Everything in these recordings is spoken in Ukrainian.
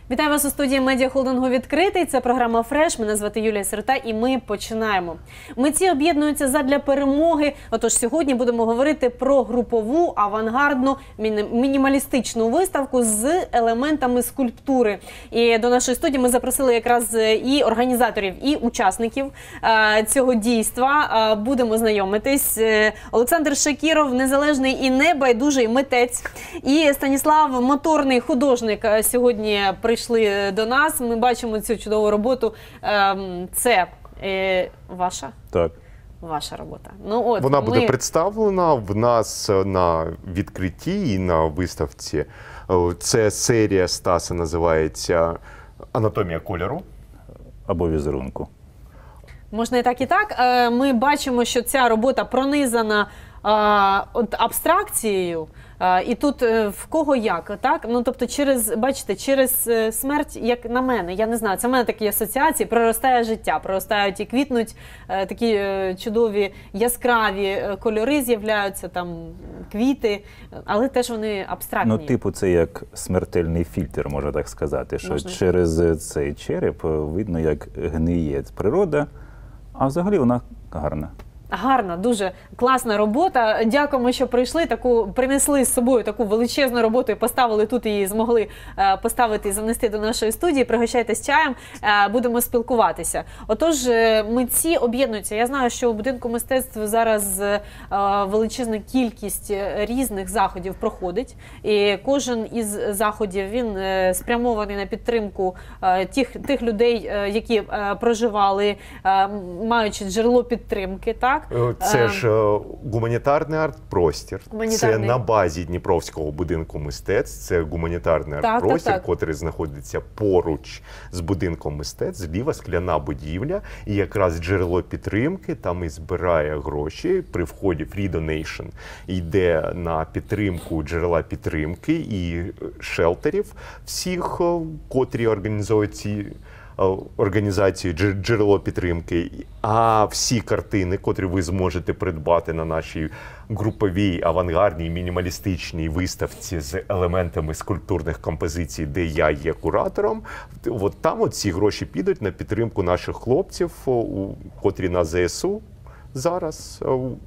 Вітаю вас у студії медіахолдингу «Відкритий». Це програма «Фреш». Мене звати Юлія Сирота і ми починаємо. Митці об'єднуються задля перемоги. Отож, сьогодні будемо говорити про групову, авангардну, мінімалістичну виставку з елементами скульптури. І до нашої студії ми запросили якраз і організаторів, і учасників цього дійства. Будемо знайомитись. Олександр Шакіров, незалежний і небайдужий митець. І Станіслав Моторний, художник, сьогодні прийшли до нас. Ми бачимо цю чудову роботу. Це ваша? Так. Ваша робота. Ну, от, вона буде представлена в нас на відкритті і на виставці. Це серія Стаса, називається «Анатомія кольору». Або візерунку. Можна і так, і так. Ми бачимо, що ця робота пронизана абстракцією. І тут в кого як, так? Ну, тобто, бачите, через смерть, як на мене, я не знаю, це в мене такі асоціації, проростає життя, проростають і квітнуть такі чудові яскраві кольори з'являються, там вквіти, але теж вони абстрактні. Ну, типу, це як смертельний фільтр, можна так сказати, що Можна. через цей череп видно, як гниє природа, а взагалі вона гарна. Гарна, дуже класна робота. Дякуємо, що прийшли. Принесли з собою таку величезну роботу і поставили тут, її змогли поставити і занести до нашої студії. Пригощайтесь чаєм, будемо спілкуватися. Отож, митці об'єднуються. Я знаю, що у будинку мистецтв зараз величезна кількість різних заходів проходить. І кожен із заходів, він спрямований на підтримку тих людей, які проживали, маючи джерело підтримки, так? Це ж гуманітарний арт-простір. Це на базі Дніпровського будинку мистецтв. Це гуманітарний арт-простір, котрий знаходиться поруч з будинком мистецтв. Зліва скляна будівля. І якраз джерело підтримки там і збирає гроші. При вході Free Donation йде на підтримку джерела підтримки і шелтерів всіх, котрі організують ці організації джерело підтримки, а всі картини, котрі ви зможете придбати на нашій груповій, авангардній, мінімалістичній виставці з елементами скульптурних композицій, де я є куратором, от там ці гроші підуть на підтримку наших хлопців, котрі на ЗСУ зараз.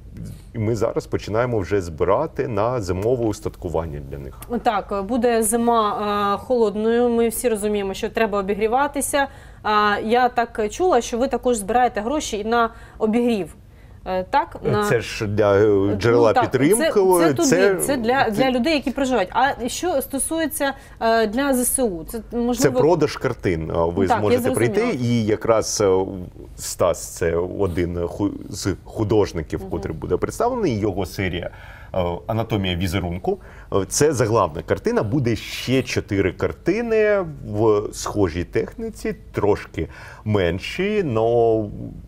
Ми зараз починаємо вже збирати на зимове устаткування для них. Так, буде зима холодною, ми всі розуміємо, що треба обігріватися. Я так чула, що ви також збираєте гроші і на обігрів. Так? Це ж для джерела підтримки. Це для людей, які проживають. А що стосується для ЗСУ? Це продаж картин. Ви зможете прийти, і якраз Стас – це один з художників, котрий буде представлений, його серія «Анатомія візерунку». Це заглавна картина. Буде ще 4 картини в схожій техніці, трошки менші, але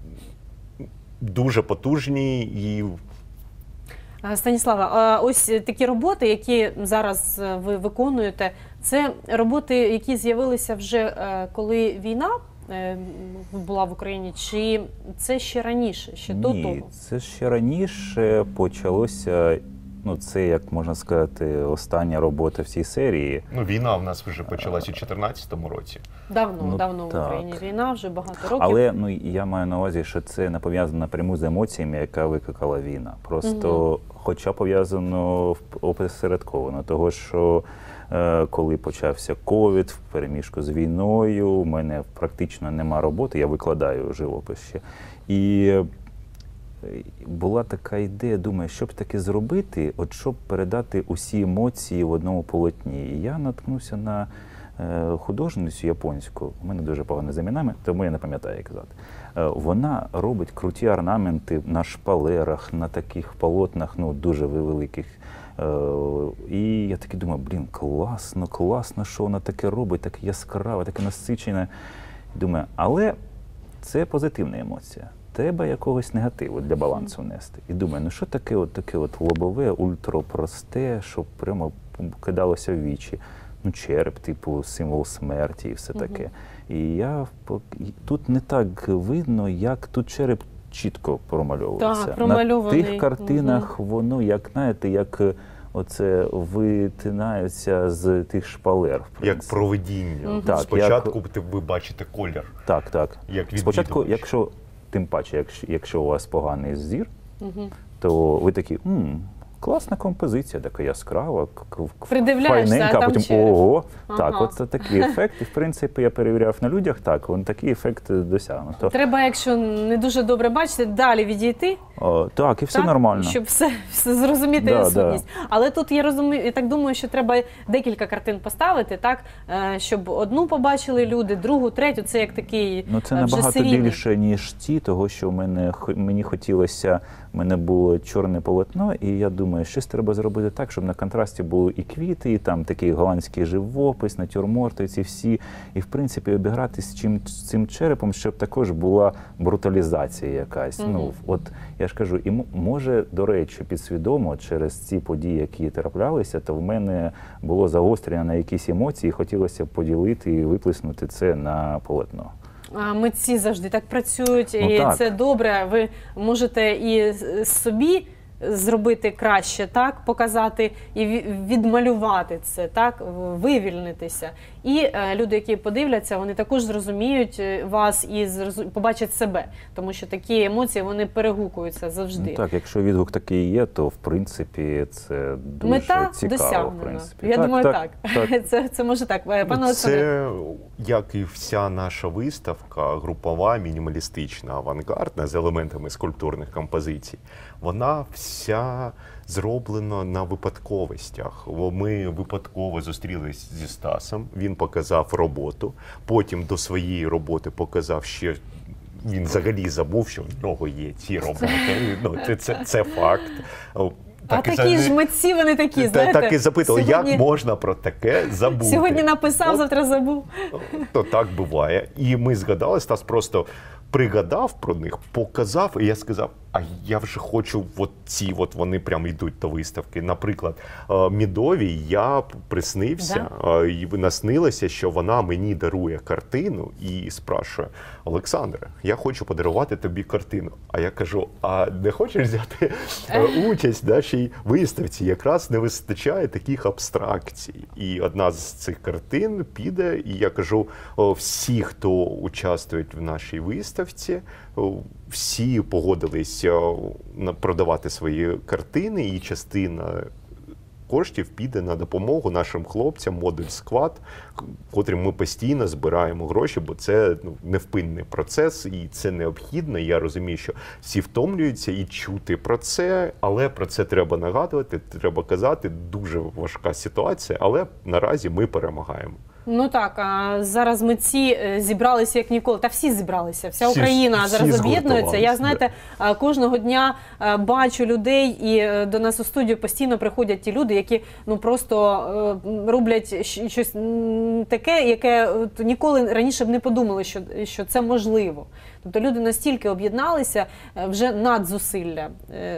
дуже потужні. І Станіслава, ось такі роботи, які зараз ви виконуєте, це роботи, які з'явилися вже коли війна була в Україні, чи це ще раніше, ще до того? Ні, це ще раніше почалося. Ну, це, як можна сказати, остання робота в цій серії. Ну, війна в нас вже почалась у 2014 році. Давно в Україні війна, вже багато років. Але я маю на увазі, що це не пов'язано напряму з емоціями, яка викликала війна. Просто, хоча пов'язано опосередковано, того, що коли почався ковід, в переміжку з війною, у мене практично нема роботи, я викладаю живопис ще. І була така ідея, думаю, що б таке зробити, от щоб передати усі емоції в одному полотні. І я наткнувся на художницю японську, у мене дуже погано з іменами, тому я не пам'ятаю, як казати. Вона робить круті орнаменти на шпалерах, на таких полотнах, ну, дуже великих. І я таки думаю, класно, що вона таке робить, таке яскраве, таке насичене. Думаю, але це позитивна емоція. Треба якогось негативу для балансу внести. І думаю, ну що таке лобове, ультрапросте, щоб прямо кидалося в вічі. Ну, череп, типу, символ смерті і все таке. І тут не так видно, як тут череп чітко промальовується. Так, промальований. На тих картинах воно, як, знаєте, як оце витинаються з тих шпалер. Як провидіння. Так, спочатку ви бачите колір. Так, так. Як спочатку, тим паче, якщо у вас поганий зір, то ви такі, класна композиція, така яскрава, файненька, а потім череп. ого. Так, от це такий ефект. І, в принципі, я перевіряв на людях, так, такий ефект досягнуто. Треба, якщо не дуже добре бачите, далі відійти. Так, і все нормально. Щоб все зрозуміти сутність. Але тут, я так думаю, що треба декілька картин поставити, так, щоб одну побачили люди, другу, третю, це як такий це набагато більше, ніж ті, того, що мені хотілося, в мене було чорне полотно, і я думаю, щось треба зробити так, щоб на контрасті були і квіти, і там такий голландський живопис, натюрморти, ці всі. І, в принципі, обіграти з цим черепом, щоб також була бруталізація якась. От я ж кажу, і може, до речі, підсвідомо через ці події, які траплялися, то в мене було загострення на якісь емоції, і хотілося поділити і виплеснути це на полотно. Митці завжди так працюють, і так. Це добре. Ви можете і собі зробити краще, так, показати і відмалювати це, так, вивільнитися. І люди, які подивляться, вони також зрозуміють вас і побачать себе, тому що такі емоції, вони перегукуються завжди. Так, якщо відгук такий є, то, в принципі, це дуже мета цікаво. досягнена. В принципі. Я думаю, так. Це може так. Пане Олександре. Це, як і вся наша виставка, групова, мінімалістична, авангардна, з елементами скульптурних композицій, вона вся зроблена на випадковостях. Ми випадково зустрілись зі Стасом, він показав роботу, потім до своєї роботи показав ще, він взагалі забув, що в нього є ці роботи. Це факт. Такі ж митці, вони такі, знаєте. Так і запитали, як можна про таке забути? Сьогодні написав, завтра забув. То так буває. І ми згадали, Стас просто пригадав про них, показав, і я сказав, а я вже хочу, вони прямо йдуть до виставки. Наприклад, Мідовій я приснився, і наснилося, що вона мені дарує картину і спрашує: Олександре, я хочу подарувати тобі картину. А я кажу, а не хочеш взяти участь в нашій виставці? Якраз не вистачає таких абстракцій. І одна з цих картин піде, і я кажу, всі, хто участвують в нашій виставці, всі погодились продавати свої картини, і частина коштів піде на допомогу нашим хлопцям, модуль склад, котрим ми постійно збираємо гроші, бо це невпинний процес, і це необхідно. Я розумію, що всі втомлюються і чути про це, але про це треба нагадувати, треба казати. Дуже важка ситуація, але наразі ми перемагаємо. Ну так, а зараз митці зібралися як ніколи. Та всі зібралися, вся Україна зараз об'єднується. Я, знаєте, кожного дня бачу людей, і до нас у студію постійно приходять ті люди, які просто роблять щось таке, яке ніколи раніше б не подумали, що це можливо. Тобто люди настільки об'єдналися, вже надзусилля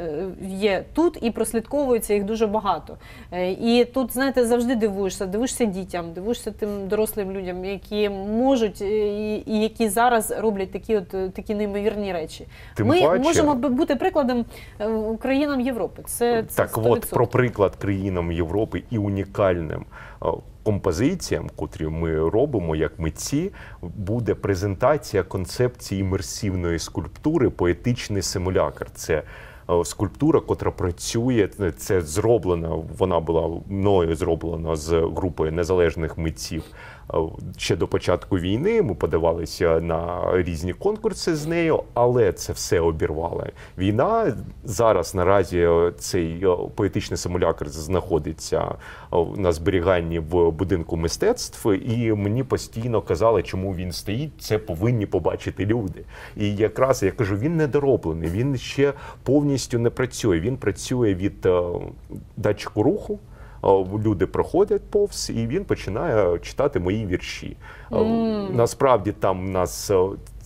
є тут, і прослідковується їх дуже багато. І тут, знаєте, завжди дивуєшся дітям, дивуєшся тим дорослим людям, які можуть і які зараз роблять такі неймовірні речі. Ми можемо бути прикладом країнам Європи. Це так 100%. От про приклад країнам Європи і унікальним композиціям, котрі ми робимо як митці, буде презентація концепції імерсивної скульптури «Поетичний симулякр». Це скульптура, котра працює, це зроблена, вона була мною зроблена з групою незалежних митців ще до початку війни. Ми подавалися на різні конкурси з нею, але це все обірвала війна. Зараз наразі цей поетичний симулякр знаходиться на зберіганні в будинку мистецтв, і мені постійно казали, чому він стоїть, це повинні побачити люди. І якраз я кажу, він недороблений, він ще повністю не працює. Він працює від датчику руху. Люди проходять повз, і він починає читати мої вірші. Насправді там у нас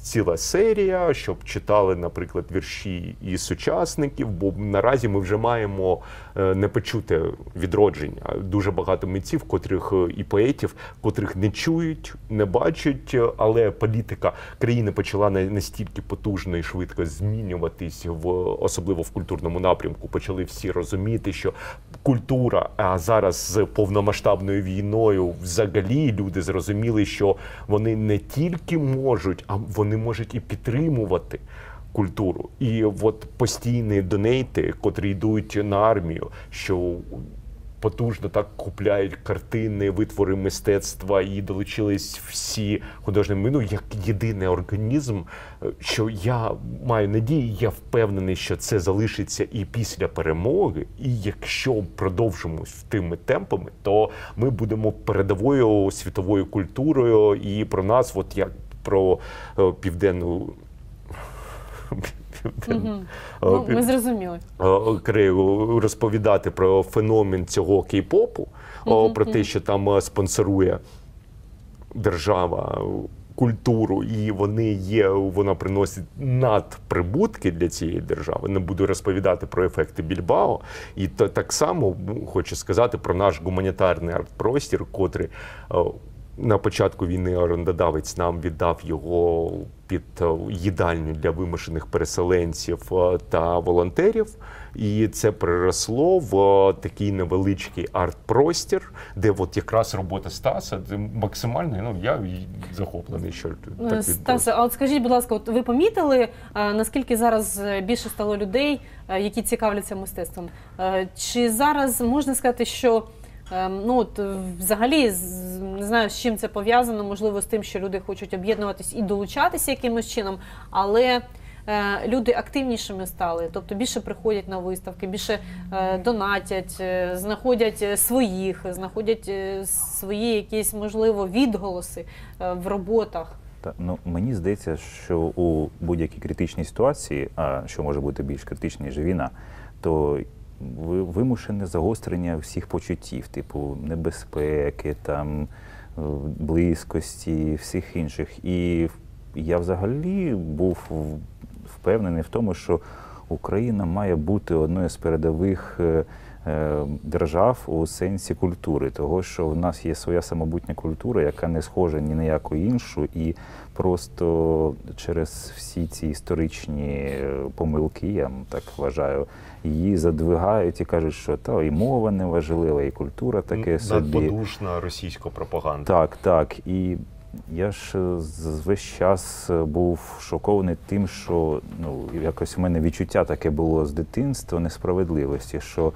ціла серія, щоб читали, наприклад, вірші і сучасників, бо наразі ми вже маємо непочуте відродження. Дуже багато митців, котрих і поетів, котрих не чують, не бачать, але політика країни почала настільки потужно і швидко змінюватись, особливо в культурному напрямку. Почали всі розуміти, що культура, а зараз з повномасштабною війною взагалі люди зрозуміли, що вони не тільки можуть, а вони можуть і підтримувати культуру. І от постійні донейти, котрі йдуть на армію, що потужно так купляють картини, витвори мистецтва, і долучились всі художні, ну, як єдиний організм, що я маю надію, я впевнений, що це залишиться і після перемоги, і якщо продовжимо тими темпами, то ми будемо передовою світовою культурою, і про нас, от як про південну ми зрозуміли. Корею розповідати про феномен цього кей-попу, про те, що там спонсорує держава культуру, і вона приносить надприбутки для цієї держави. Не буду розповідати про ефекти Більбао. І так само хочу сказати про наш гуманітарний арт-простір, котрий на початку війни орендодавець нам віддав його під їдальню для вимушених переселенців та волонтерів. І це переросло в такий невеличкий арт-простір, де от якраз робота Стаса максимально, ну, я захоплений, що так відбулося. Стасе, а от скажіть, будь ласка, от ви помітили, наскільки зараз більше стало людей, які цікавляться мистецтвом? Чи зараз можна сказати, що ну, от, взагалі, не знаю, з чим це пов'язано, можливо, з тим, що люди хочуть об'єднуватись і долучатися якимось чином, але люди активнішими стали, тобто більше приходять на виставки, більше донатять, знаходять свої якісь, можливо, відголоси в роботах. Ну, мені здається, що у будь-якій критичній ситуації, а що може бути більш критична, ніж війна, то вимушене загострення всіх почуттів, типу небезпеки, там, близькості, всіх інших. І я взагалі був впевнений в тому, що Україна має бути одною з передових держав у сенсі культури, того, що в нас є своя самобутня культура, яка не схожа ні на яку іншу, і просто через всі ці історичні помилки, я так вважаю, її задвигають і кажуть, що та і мова не важлива, і культура таке собі. Надподушна російська пропаганда. Так. І я ж весь час був шокований тим, що ну, якось у мене відчуття таке було з дитинства несправедливості, що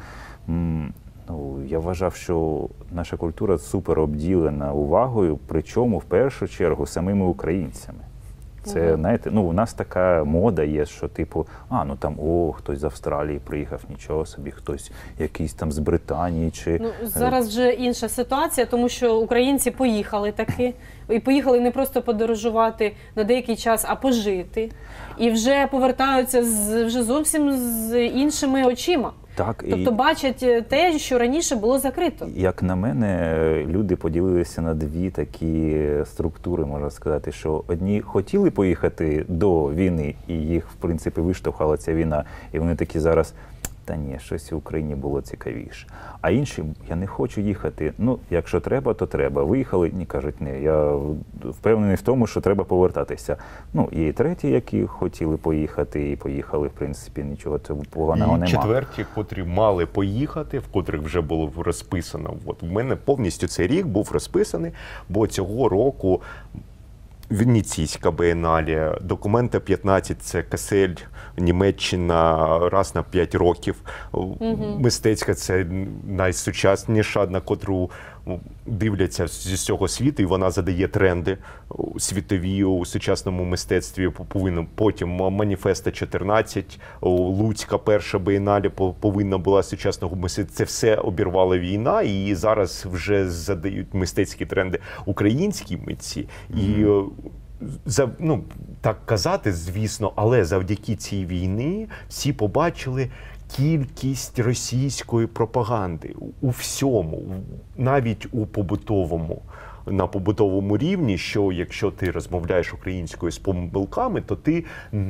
ну, я вважав, що наша культура супер обділена увагою, причому в першу чергу самими українцями. Це, знаєте, ну, у нас така мода є, що типу, ну там, хтось з Австралії приїхав, нічого собі, хтось якийсь там з Британії чи... Ну, зараз вже інша ситуація, тому що українці поїхали таки, і поїхали не просто подорожувати на деякий час, а пожити. І вже повертаються вже зовсім з іншими очима. Так, тобто бачать те, що раніше було закрито. Як на мене, люди поділилися на дві такі структури, можна сказати, що одні хотіли поїхати до війни, і їх, в принципі, виштовхала ця війна, і вони такі зараз, та ні, щось в Україні було цікавіше. А інші, я не хочу їхати, ну, якщо треба, то треба. Виїхали, ні, кажуть, ні, я впевнений в тому, що треба повертатися. Ну, і треті, які хотіли поїхати і поїхали, в принципі, нічого поганого нема. І четверті, котрі мали поїхати, в котрих вже було розписано. От в мене повністю цей рік був розписаний, бо цього року Венеційська бієнале, Документа 15 – це Касель, Німеччина, раз на 5 років. Мистецька – це найсучасніша, на котру дивляться з усього світу, і вона задає тренди світові у сучасному мистецтві. Потім Маніфеста 14, Луцька перша бієнале повинна була сучасного мистецтва. Це все обірвала війна, і зараз вже задають мистецькі тренди українські митці. І ну, так казати, звісно, але завдяки цій війні всі побачили кількість російської пропаганди у всьому, навіть у побутовому на побутовому рівні, що якщо ти розмовляєш українською з помилками, то ти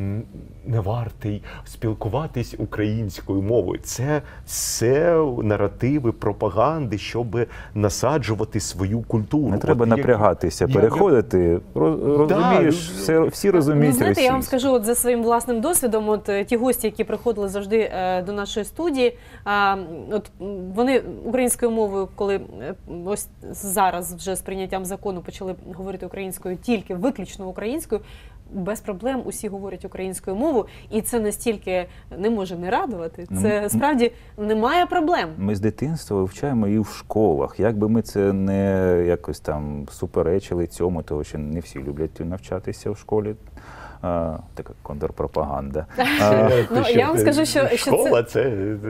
не вартий спілкуватись українською мовою. Це все наративи, пропаганди, щоб насаджувати свою культуру. Не треба напрягатися, переходити, розумієш, всі розуміють. Знаєте, я вам скажу от за своїм власним досвідом, от ті гості, які приходили завжди до нашої студії, от вони українською мовою, коли ось зараз вже з прийняттям закону почали говорити українською тільки, виключно українською, без проблем усі говорять українською мовою, і це настільки не може не радувати. Це справді немає проблем. Ми з дитинства вивчаємо і в школах. Як би ми це не якось там суперечили цьому, тому що не всі люблять навчатися в школі. Така контрпропаганда. Я вам скажу, що школа це...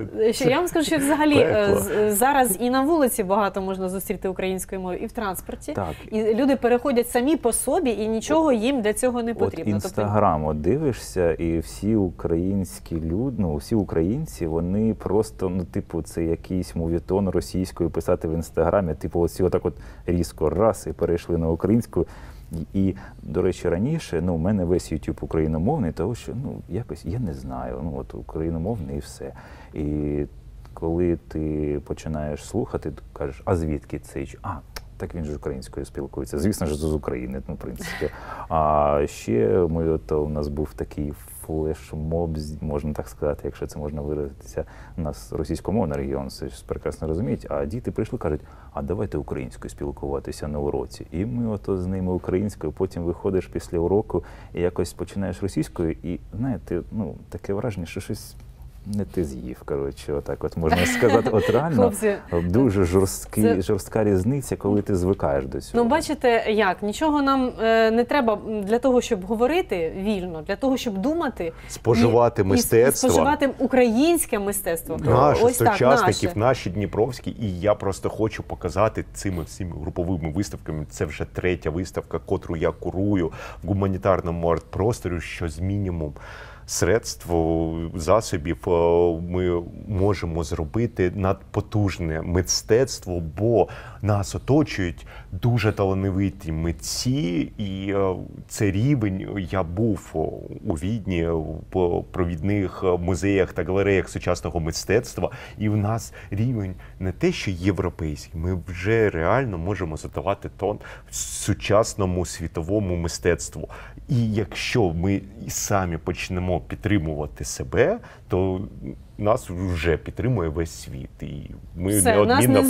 Я вам скажу, що взагалі зараз і на вулиці багато можна зустріти українською мовою, і в транспорті. Так. І люди переходять самі по собі, і нічого їм для цього не потрібно. От Інстаграм, от дивишся, і всі українські люди, всі українці, вони просто, типу, це якийсь мовітон російською писати в Інстаграмі, типу, оці отак от різко раз і перейшли на українську. І, до речі, раніше, у мене весь YouTube україномовний, тому що, якось, я не знаю, от україномовний і все. І коли ти починаєш слухати, ти кажеш, а звідки цей? Так він ж українською спілкується. Звісно ж, з України, в принципі. А ще у нас був такий флешмоб, можна так сказати, якщо це можна виразитися. У нас російськомовний регіон, це ж прекрасно розуміють, а діти прийшли, кажуть, а давайте українською спілкуватися на уроці. І ми з ними українською, потім виходиш після уроку і якось починаєш російською, і, знаєте, таке враження, що щось не ти з'їв, коротше, отак от можна сказати. От реально Хлопці, дуже жорстка різниця, коли ти звикаєш до цього. Бачите, як? Нічого нам не треба для того, щоб говорити вільно, для того, щоб думати. Споживати мистецтво. Споживати українське мистецтво. Наших сучасників, наші дніпровські. І я просто хочу показати цими всіми груповими виставками. Це вже третя виставка, котру я курую в гуманітарному арт-просторі, що з мінімум средств, засобів ми можемо зробити надпотужне мистецтво, бо нас оточують дуже талановиті митці, і це рівень. Я був у Відні в провідних музеях та галереях сучасного мистецтва, і в нас рівень не те, що європейський, ми вже реально можемо задавати тон сучасному світовому мистецтву. І якщо ми самі почнемо підтримувати себе, то нас вже підтримує весь світ. І ми нас не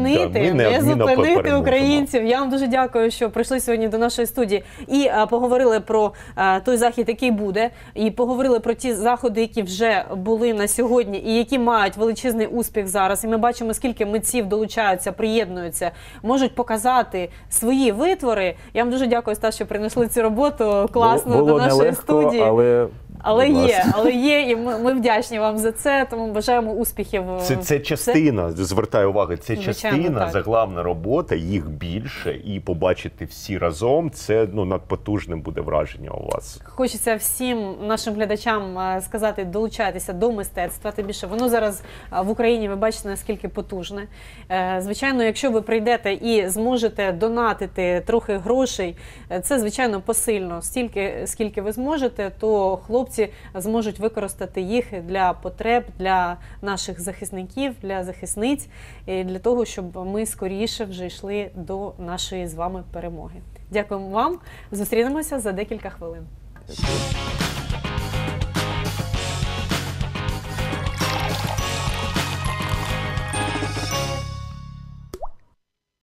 зупинити українців. Я вам дуже дякую, що прийшли сьогодні до нашої студії і поговорили про той захід, який буде, і поговорили про ті заходи, які вже були на сьогодні і які мають величезний успіх зараз. І ми бачимо, скільки митців долучаються, приєднуються, можуть показати свої витвори. Я вам дуже дякую, Стас, що принесли цю роботу класно до нашої студії. Але є, і ми вдячні вам за це, тому бажаємо успіхів. Це частина, звертаю увагу, це частина, заглавна робота, їх більше, і побачити всі разом, це надпотужним буде враження у вас. Хочеться всім нашим глядачам сказати, долучайтеся до мистецтва, тим більше воно зараз в Україні, ви бачите, наскільки потужне. Звичайно, якщо ви прийдете і зможете донатити трохи грошей, це, звичайно, посильно. Скільки ви зможете, то хлопці зможуть використати їх для потреб, для наших захисників, для захисниць, і для того, щоб ми скоріше вже йшли до нашої з вами перемоги. Дякуємо вам. Зустрінемося за декілька хвилин. Дякую.